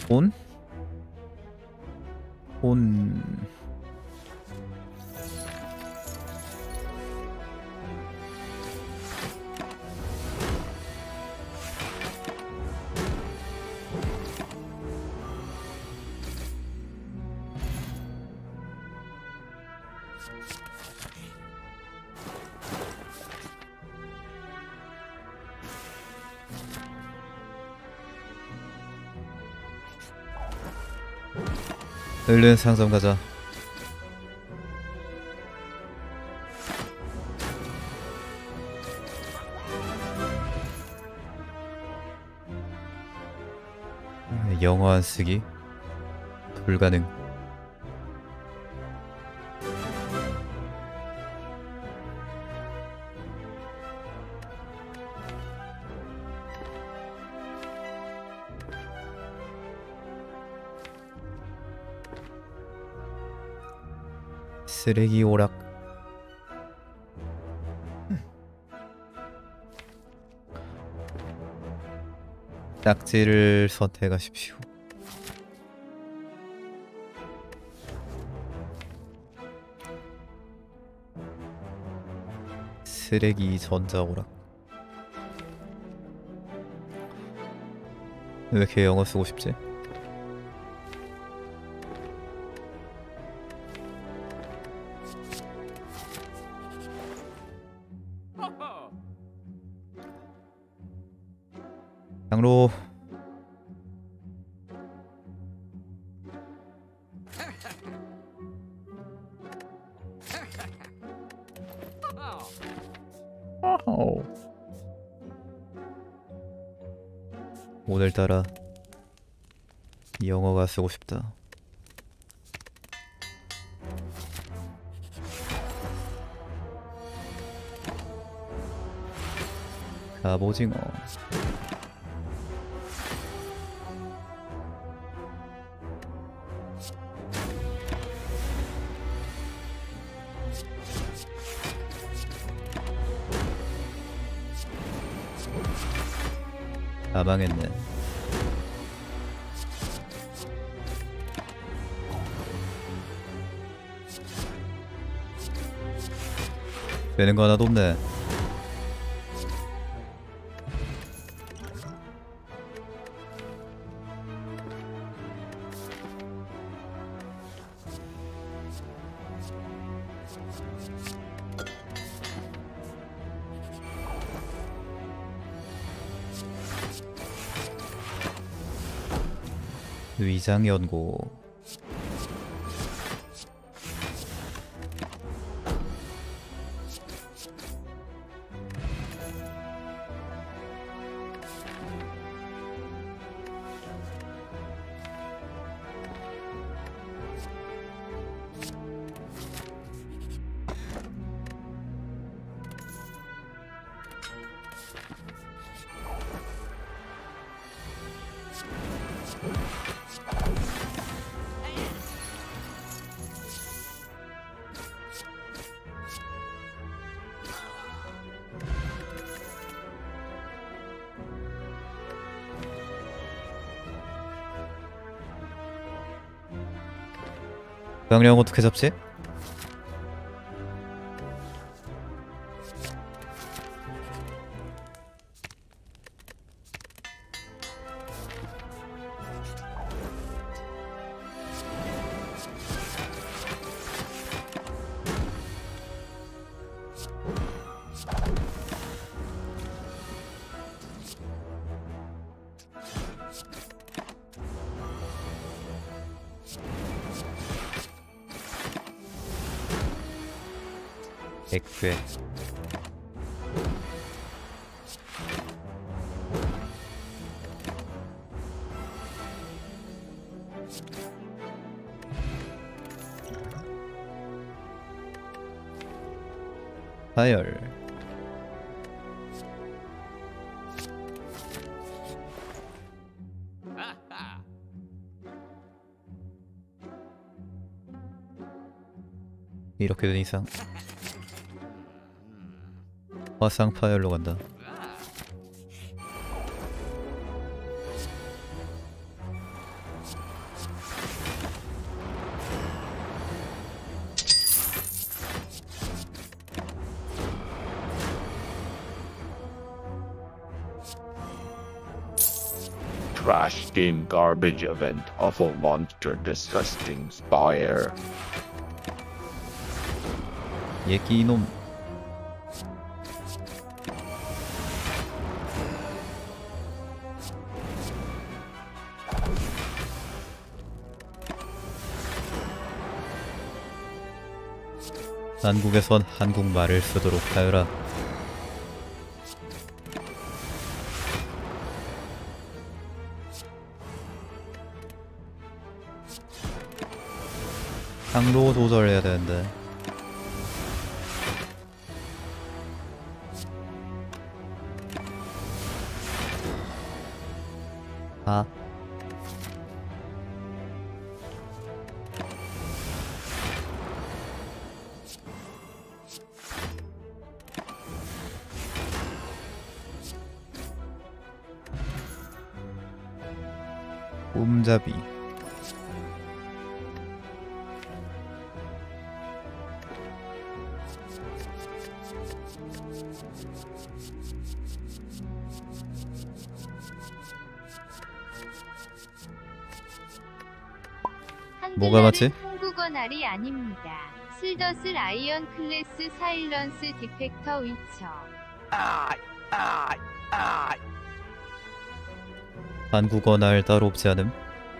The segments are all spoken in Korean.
온? 온... 얼른 상점 가자. 영어 안 쓰기? 불가능. 쓰레기 오락. 딱지를 선택하십시오. 쓰레기 전자오락. 왜 이렇게 영어 쓰고 싶지? 장로. 오늘따라 영어가 쓰고 싶다. 갑오징어. 다 망했네. 되는 거 하나도 없네. 위장 연고. 강령 어떻게 잡지? 액괴. 하열. 이렇게 된 이상 화상 파열로 간다. trash game garbage event awful monster disgusting spire. 얘기 이놈. 한국에선 한국말을 쓰도록 하여라. 항로 조절해야 되는데. 아. 꼼잡이. 뭐가 맞지? 한국어 날이 아닙니다. 슬더슬 아이언 클래스 사일런스 디펙터 위쳐. 한국어 날 따로 없지 않음?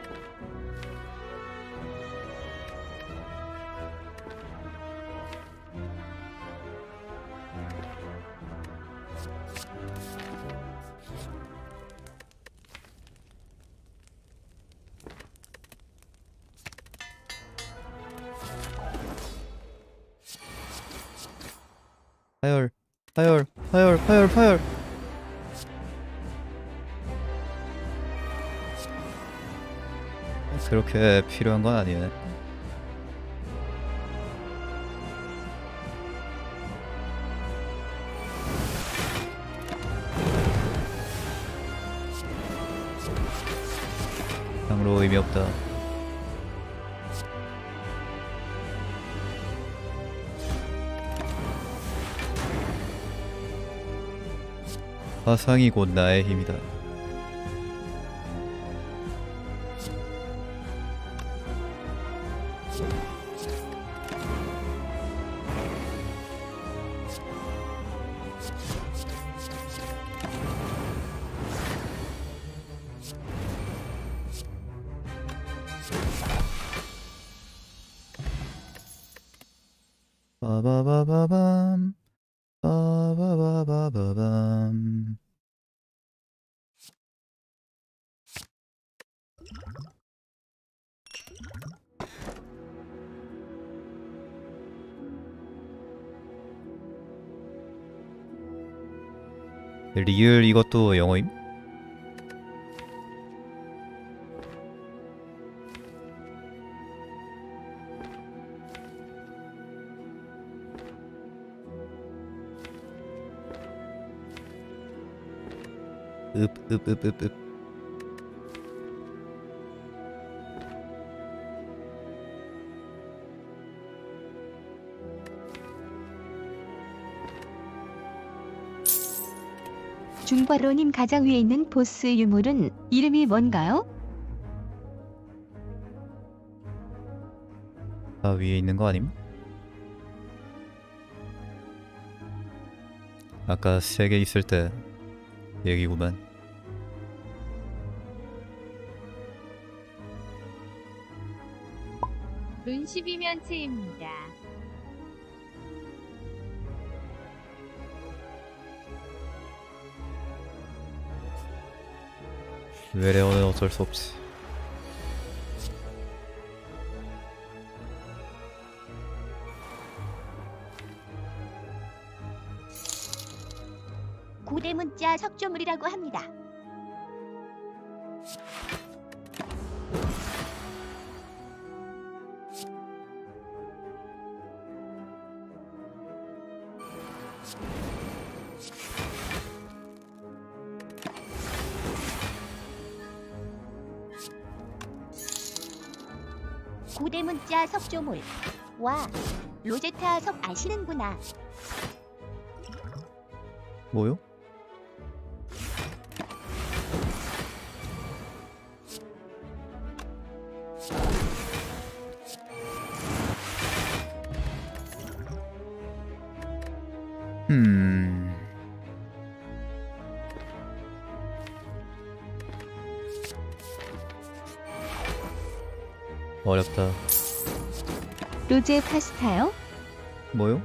파열, 파열, 파열, 파열, 파열. 그렇게 필요한 건 아니네. 향로 의미 없다. 화상이 곧 나의 힘이다. 빠바바바밤 빠바바바바밤. 리을 이것도 영어임? 읍. 중바로님 가장 위에 있는 보스 유물은 이름이 뭔가요? 다 위에 있는 거 아님? 아까 3개 있을 때 얘기구만. 룬 12면체입니다. 외래어는 어쩔 수 없지. 고대 문자 석조물이라고 합니다. 고대 문자 석조물. 와, 로제타 석 아시는구나. 뭐요? 음. 어렵다. 로제 파스타요? 뭐요?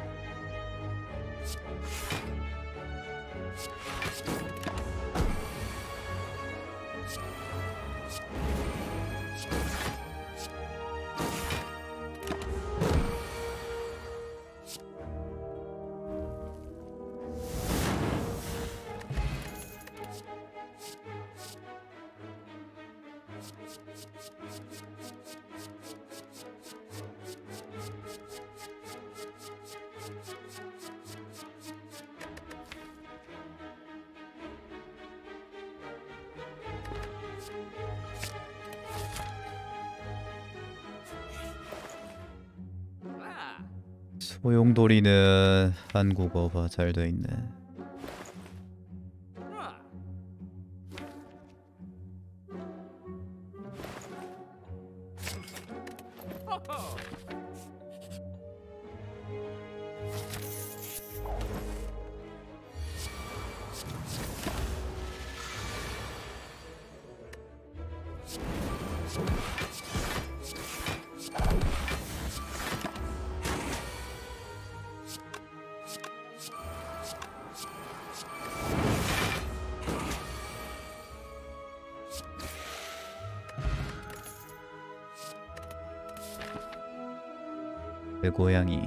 소용돌이는 한국어가 잘 돼 있네. 그 고양이.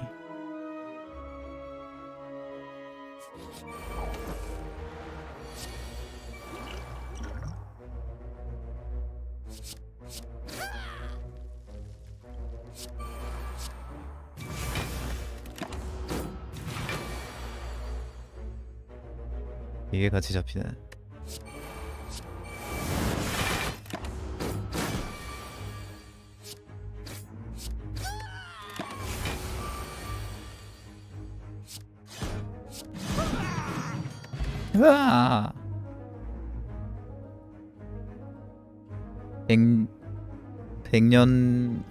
이게 같이 잡히네. 으아! 백년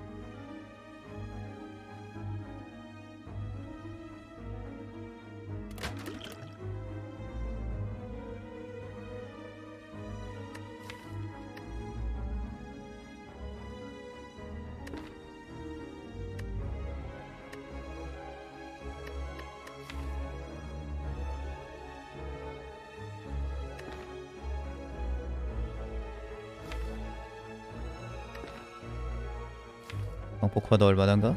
광폭화도 얼마나인가?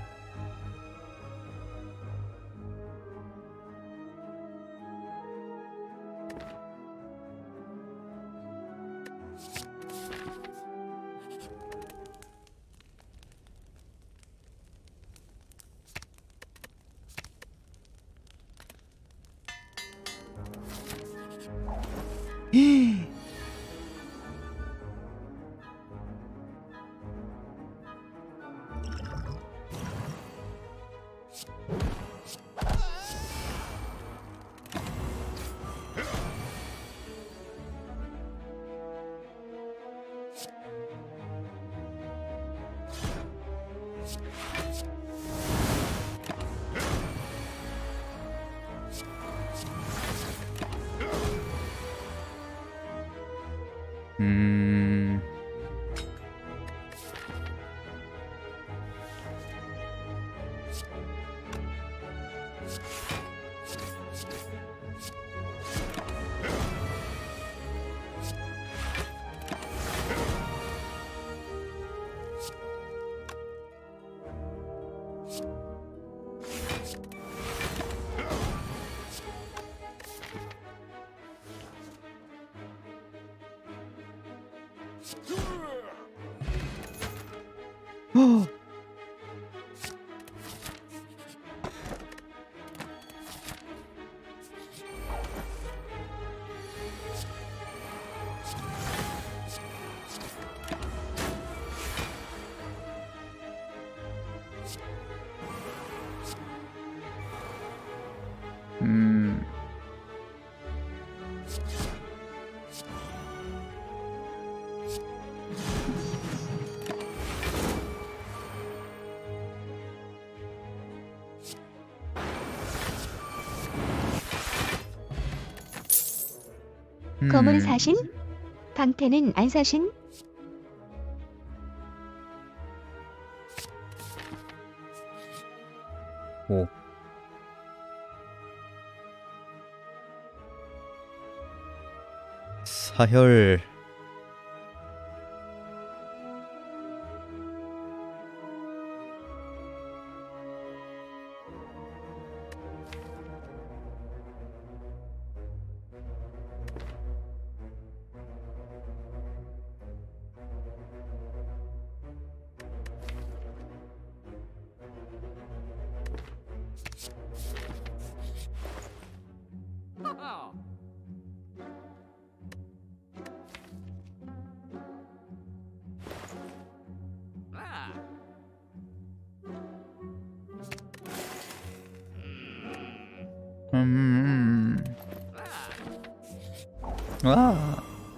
음... 헉! 검은 사신? 방패는 안 사신? 오. 사혈. 아.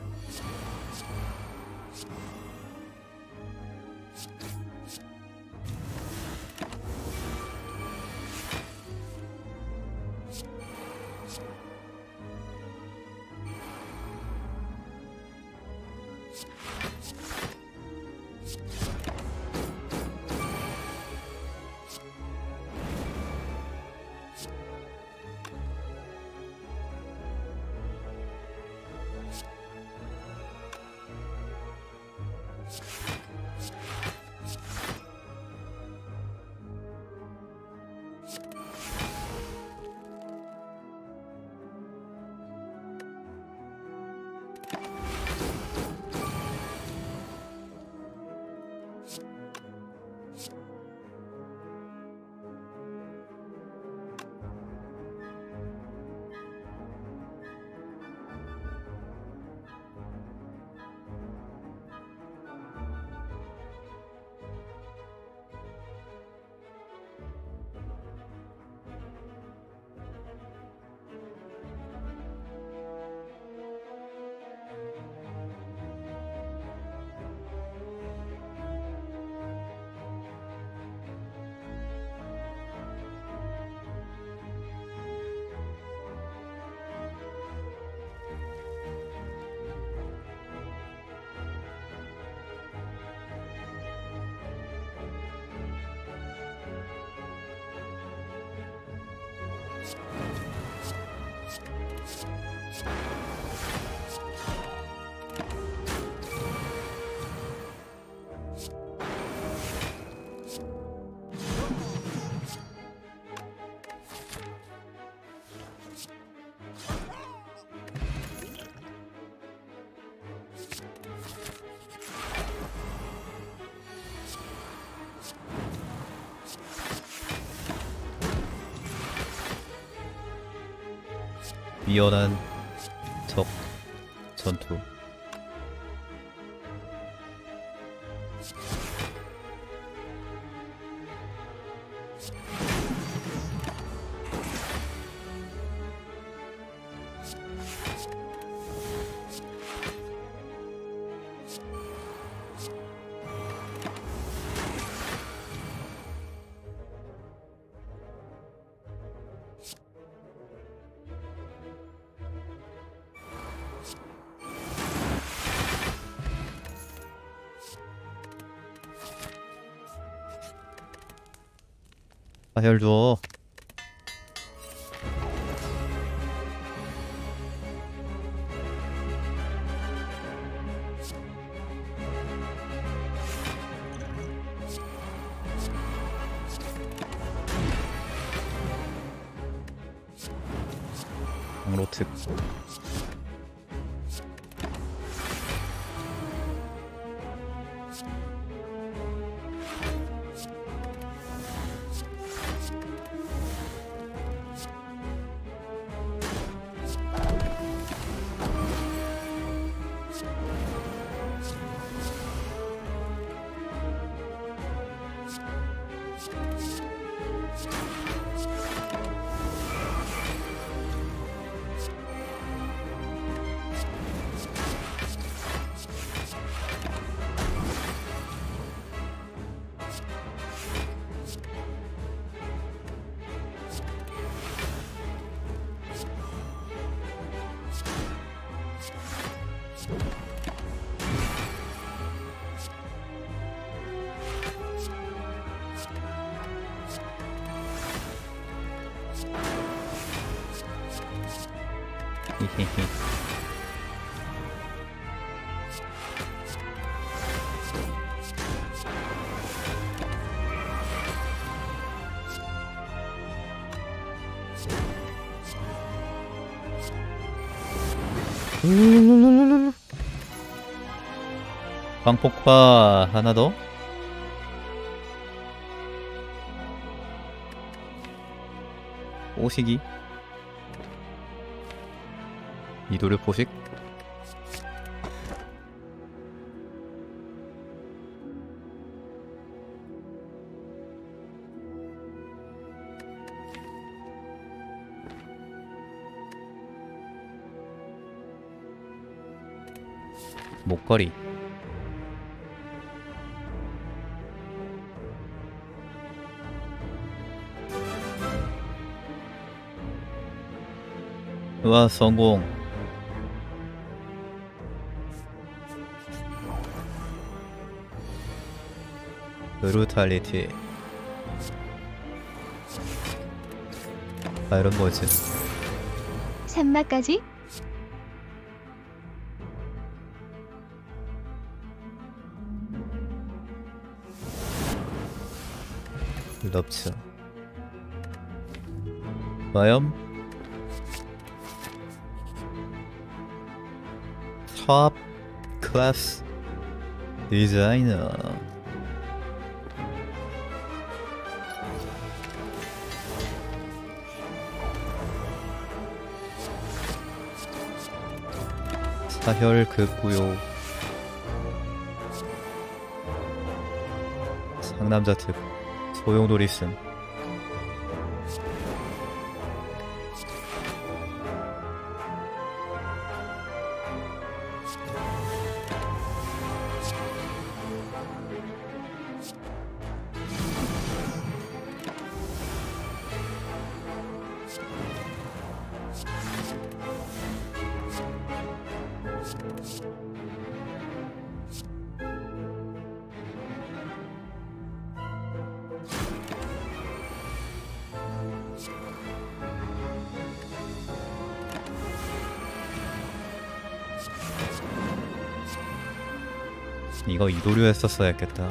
미연한 적 전투. 사혈 줘. 강로특. 히히히. 광폭파 하나 더. 오식이 이도류 포식. 목걸이. 와, 성공. 브루탈리티. 아, 이런 뭐지? 산마까지? 럽츠. 마염. 탑 클래스 디자이너. 사혈 급구요. 상남자 특 소용돌이 쓴. 이거 이도류 했었어야 했겠다.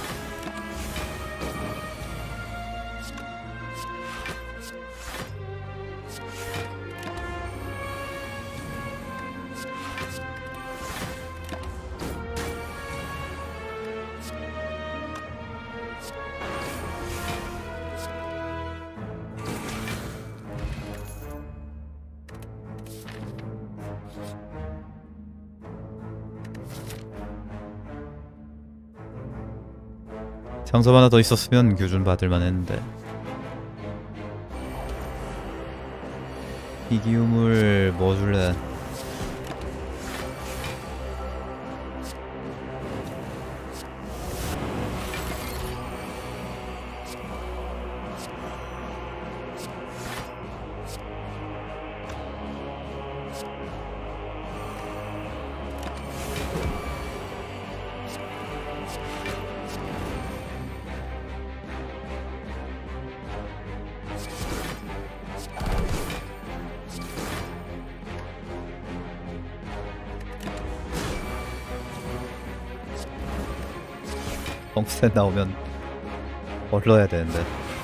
장소 하나 더 있었으면 교준 받을만 했는데. 희귀유물 뭐 줄래? 펑스텐 나오면 얼러야 되는데.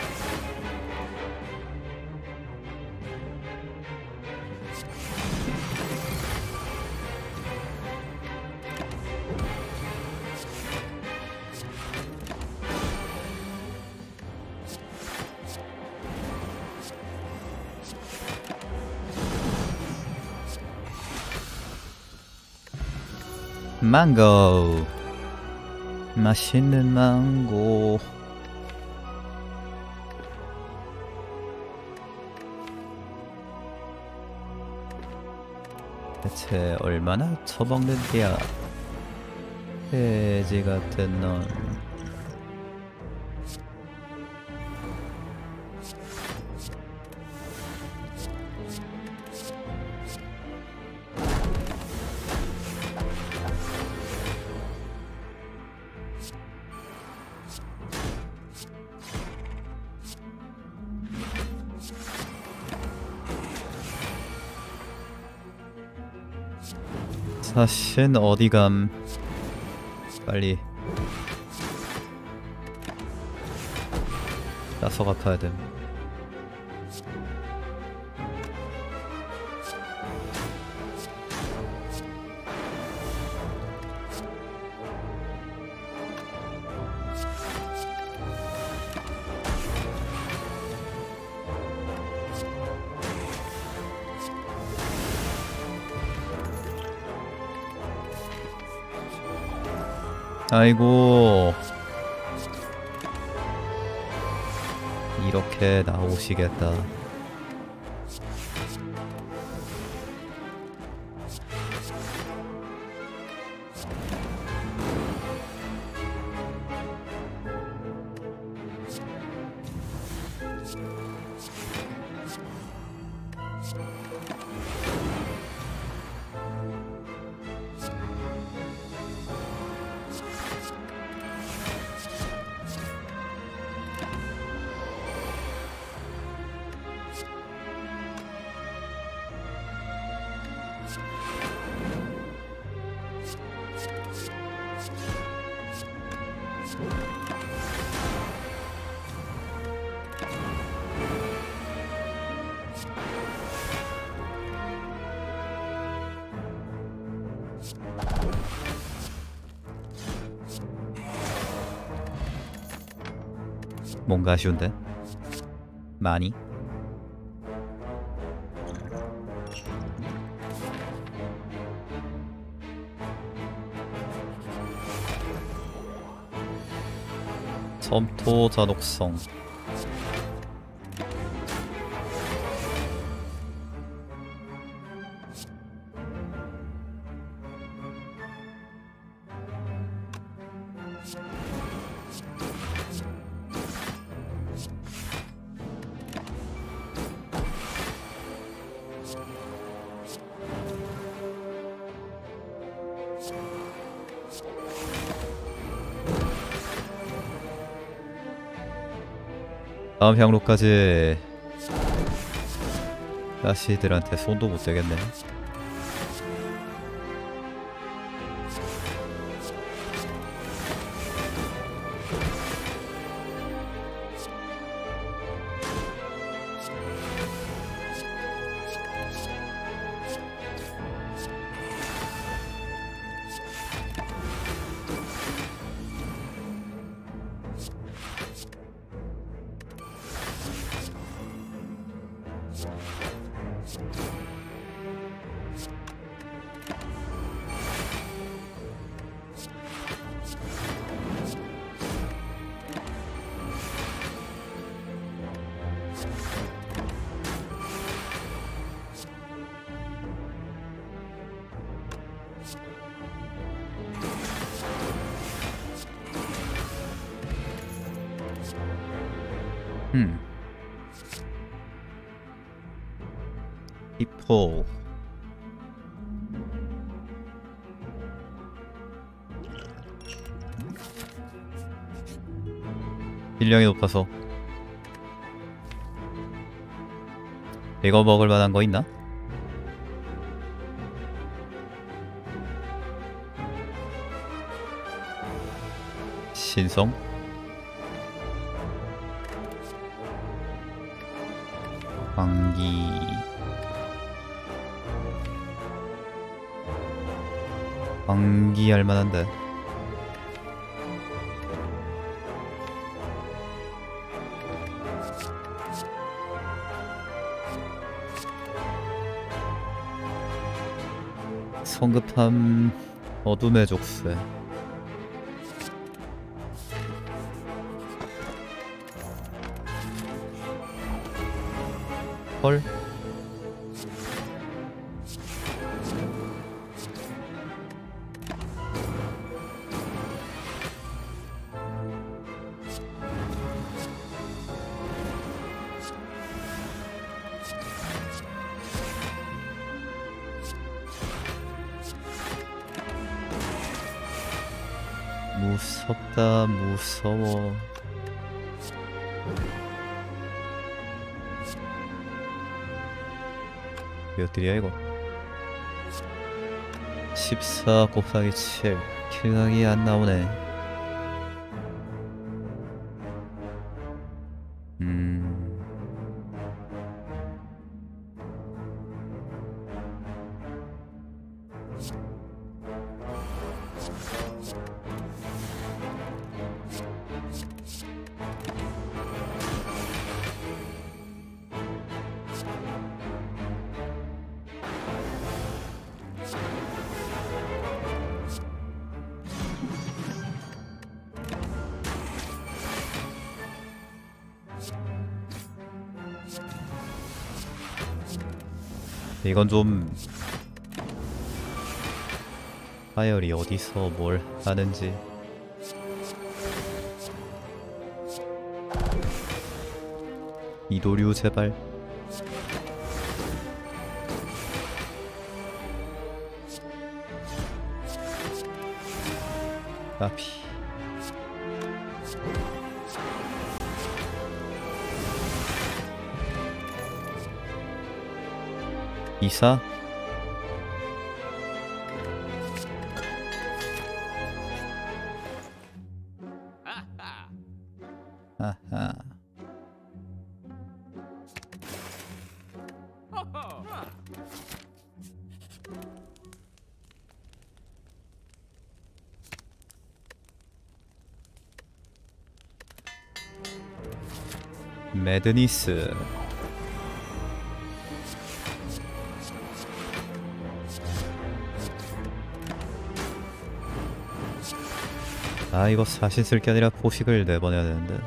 망고. 맛있는 망고. 대체 얼마나 처먹는 게야? 돼지 같은 넌. 사신 어디감. 빨리 따서 갚아야 됨. 아이고, 이렇게 나오시겠다. 뭔가 아쉬운데? 많이? 점토 잔혹성. 다음 향로까지 가시들한테 손도 못 대겠네. 히포. 딜량이 높아서 이거 먹을 만한 거 있나? 신성? 광기. 광기 할만한데. 성급함. 어둠의 족쇄. 헐. 무섭다, 무서워. 몇 딜이야 이거? 14 곱하기 7 킬각이 안 나오네. 이건 좀 파열이 어디서 뭘 하는지. 이도류 제발. 까피. 이사? 아하. 매드니스. 아, 이거 사신 쓸 게 아니라 포식을 내보내야 되는데.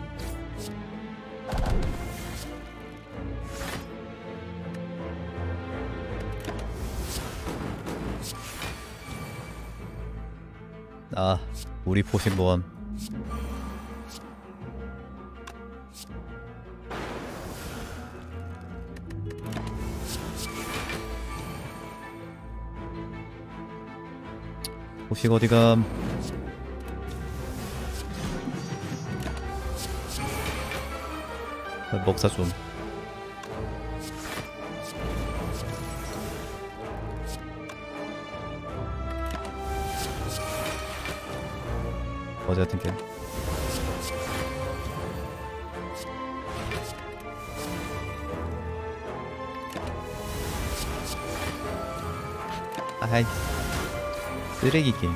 아, 우리 포식 모험. 포식 어디감? 먹사 좀. 어제 같은 게. 아이, 쓰레기 게임.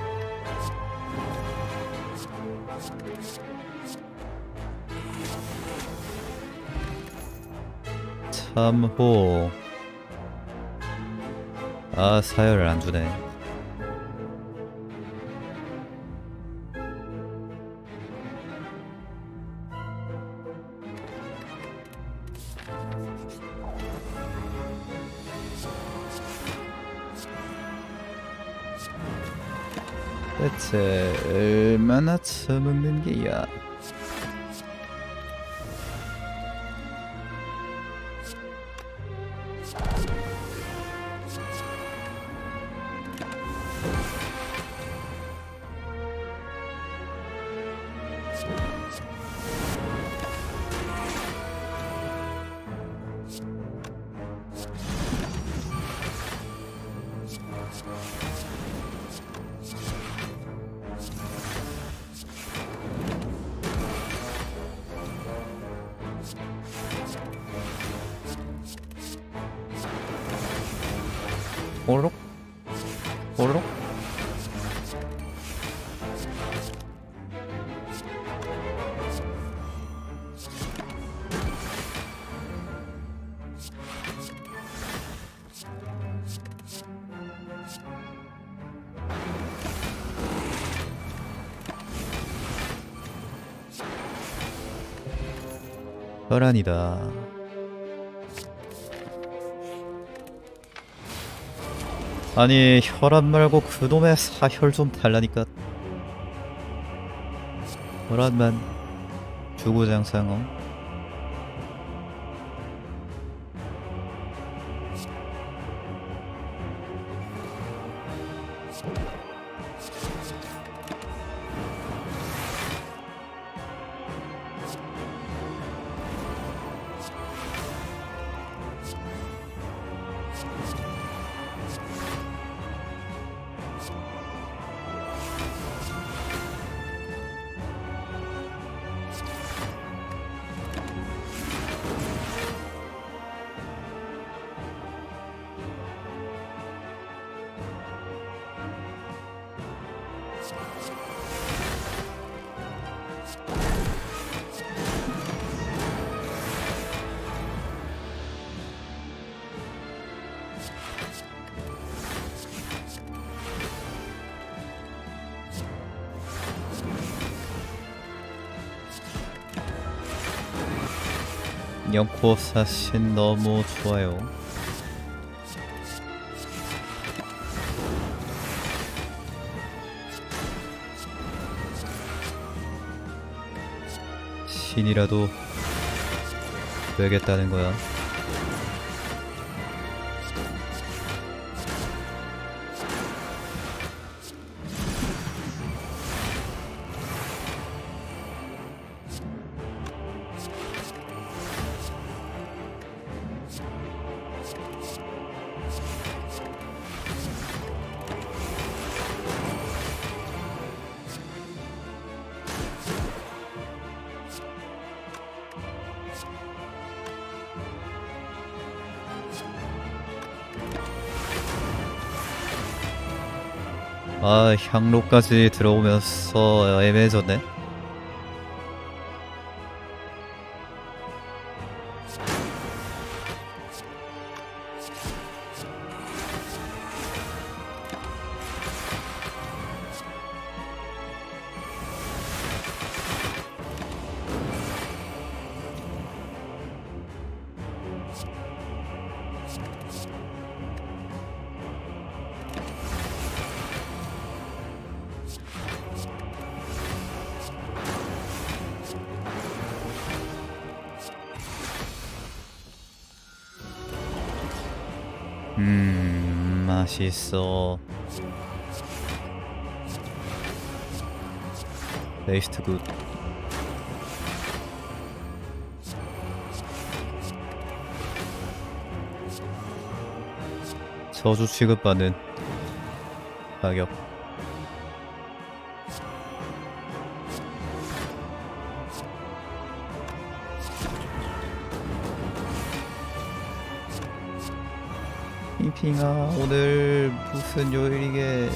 참호. 아, 사열을 안 주네. 대체 얼마나 처먹는 게야? 오로록 오로록. 혈안이다. 아니, 혈안 말고 그놈의 사혈 좀 달라니까. 혈안만 주구장창. 영코 사신 너무 좋아요. 신이라도 되겠다는 거야. 아, 향로까지 들어오면서 애매해졌네. 맛있어. 테이스트 굿. 저주 취급받는 가격. 핑핑아, 오늘 무슨 요일이게?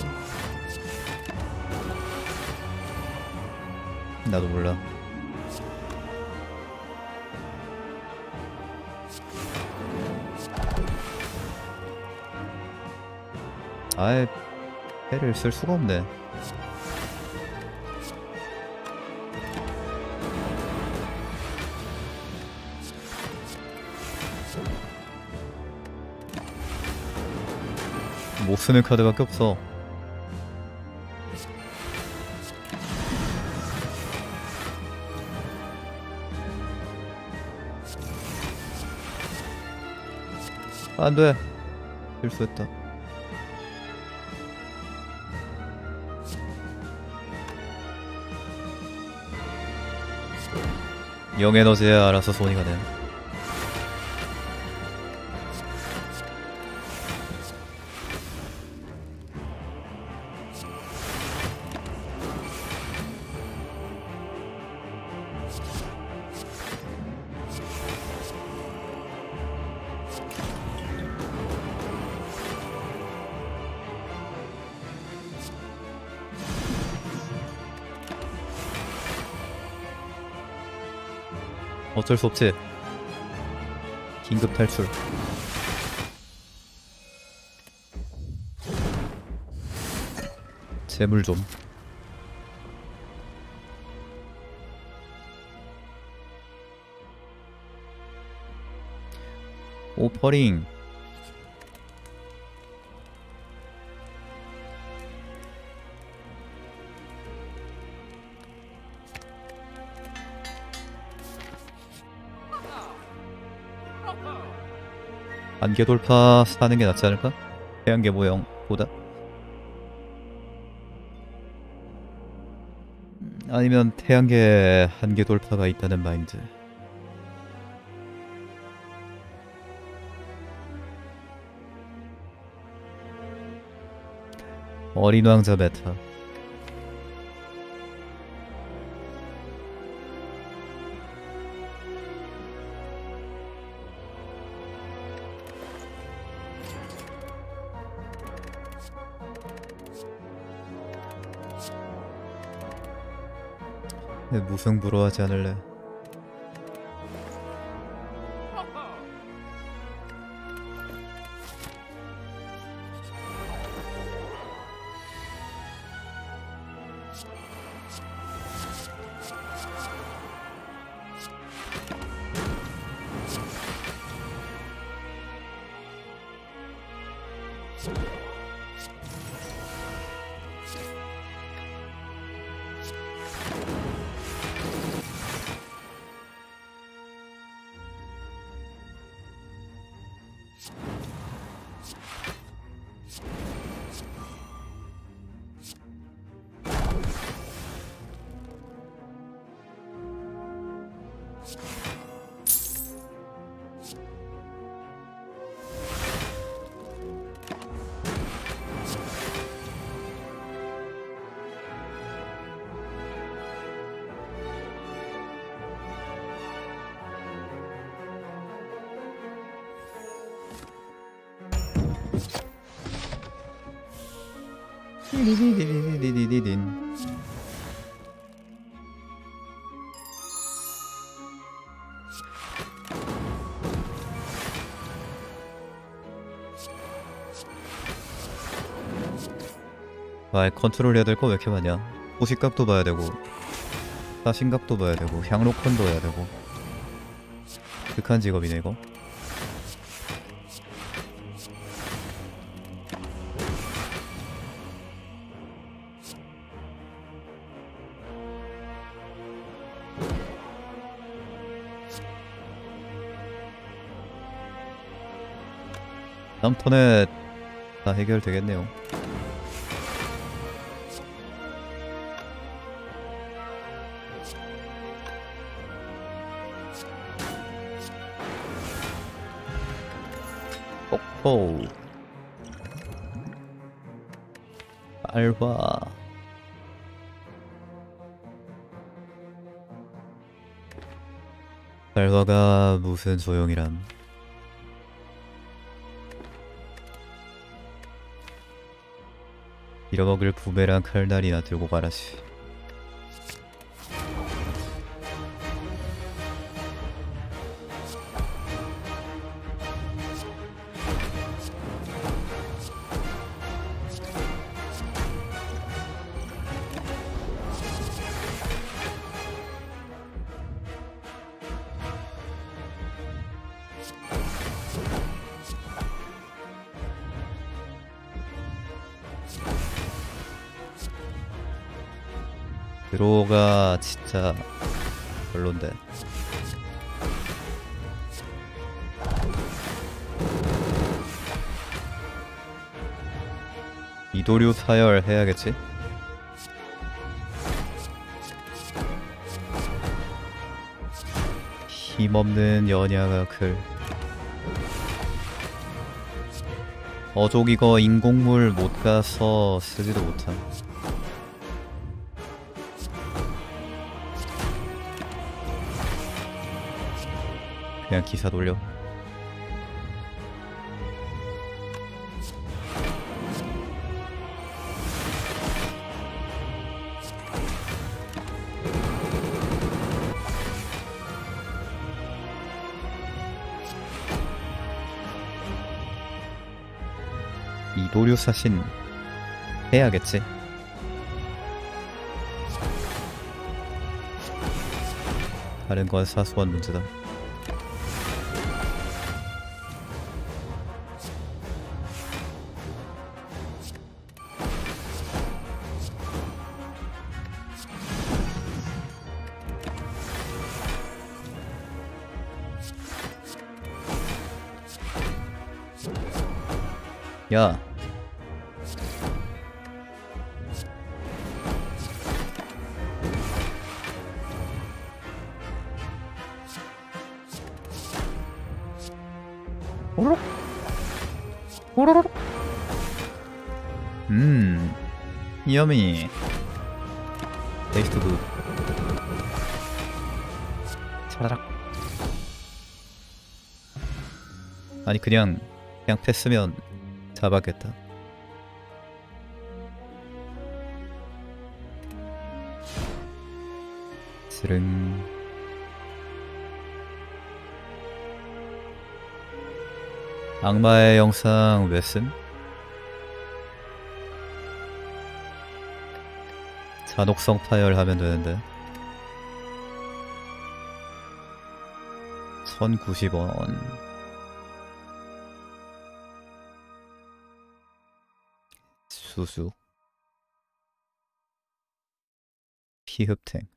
나도 몰라. 아예 패를 쓸 수가 없네. 못 쓰는 카드밖에 없어. 안 돼. 실수했다. 영에너지에 알아서 손이 가네. 어쩔 수 없지. 긴급 탈출. 재물 좀. 오퍼링. 한계 돌파 사는 게 낫지 않을까? 태양계 모형보다? 아니면 태양계 한계 돌파가 있다는 마인드. 어린 왕자 메타. 무승부로하지 않을래. 디디디디디디딘. 아, 컨트롤 해야 될 거 왜 이렇게 많냐? 호시각도 봐야 되고, 사신각도 봐야 되고, 향로컨도 해야 되고. 극한 직업이네 이거. 다음 턴에 다 해결되겠네요. 뽀뽀 알화. 알화가 무슨 소용이란. 잃어먹을 부메랑 칼날이나 들고 가라지. 드로우가 진짜 별론데. 이도류 사열 해야겠지? 힘없는 연야가 클. 어족 이거 인공물 못 가서 쓰지도 못함. 그냥 기사 돌려. 이도류 사신 해야겠지. 다른 건 사소한 문제다. 야, 오로록 오로록. 여미 테이스트 굿. 차라락. 아니 그냥 패스면 잡았겠다. 스릉. 악마의 영상 왜 씀? 잔혹성 파열하면 되는데. 1090원. 수수. 피흡탱.